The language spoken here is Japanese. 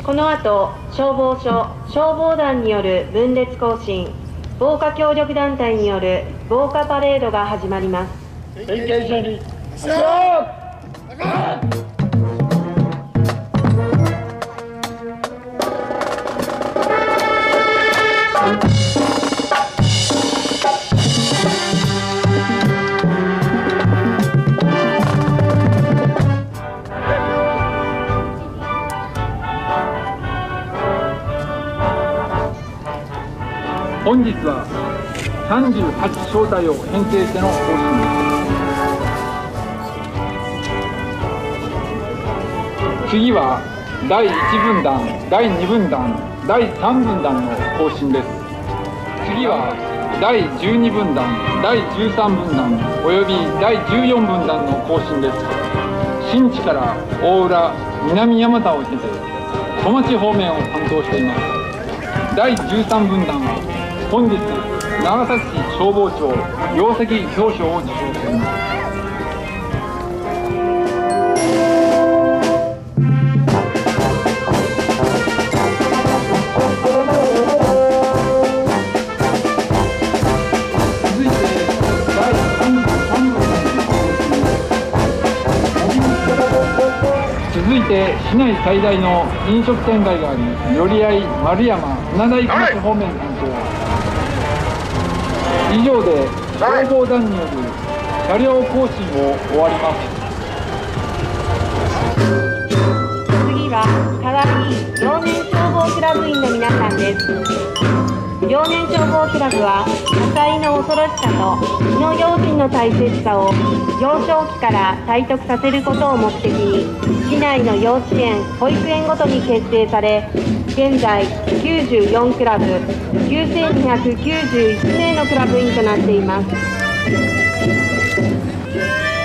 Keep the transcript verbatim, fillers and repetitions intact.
この後、消防署、消防団による分列行進、防火協力団体による防火パレードが始まります。 点検所にスタート。 本日はさんじゅうはち小隊を編成しての行進です。次はだいいち分団、だいに分団、だいさん分団の行進です。次はだいじゅうに分団、だいじゅうさん分団およびだいじゅうよん分団の行進です。新地から大浦、南山田を経て戸町方面を担当しています。だいじゅうさん分団は本日長崎市消防庁業績表彰を受賞しています。続いてだいさんじゅうさん分団の行進。続いて市内最大の飲食店街があり、寄り合い丸山船台小町方面担当。以上で消防団による車両行進を終わります。 次は川木幼年消防クラブ員の皆さんです。幼年消防クラブは火災の恐ろしさと火の用心の大切さを幼少期から体得させることを目的に市内の幼稚園・保育園ごとに結成され、現在きゅうじゅうよんクラブきゅうせんにひゃくきゅうじゅういち名のクラブ員となっています。